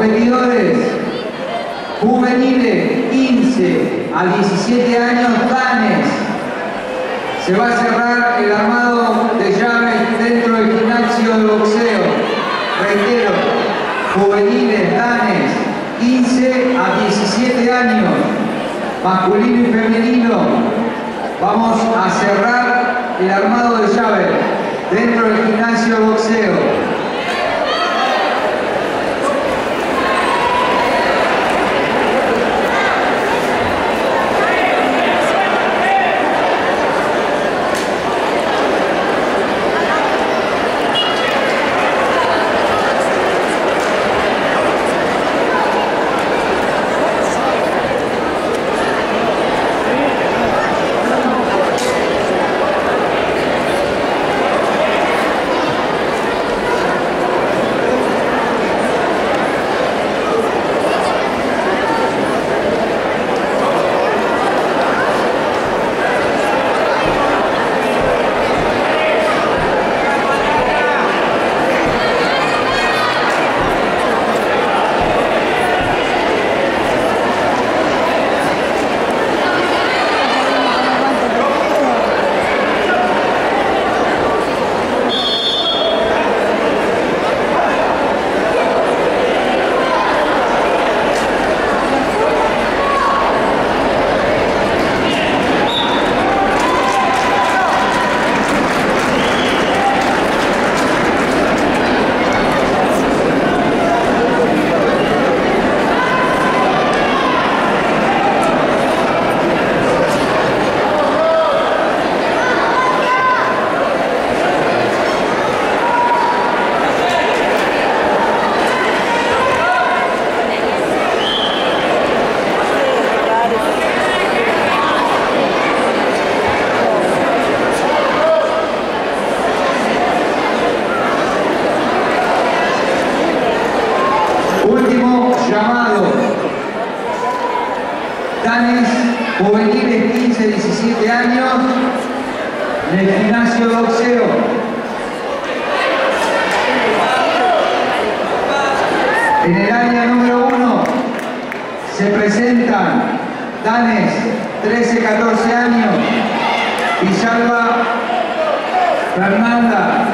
Competidores juveniles 15 a 17 años, danes. Se va a cerrar el armado de llaves dentro del gimnasio de boxeo. Reitero, juveniles, danes, 15 a 17 años, masculino y femenino. Vamos a cerrar el armado de llaves dentro del gimnasio de boxeo. Último llamado. Danes juveniles 15-17 años en el gimnasio de boxeo. En el área número 1 se presentan danes 13-14 años, Villalba Fernanda,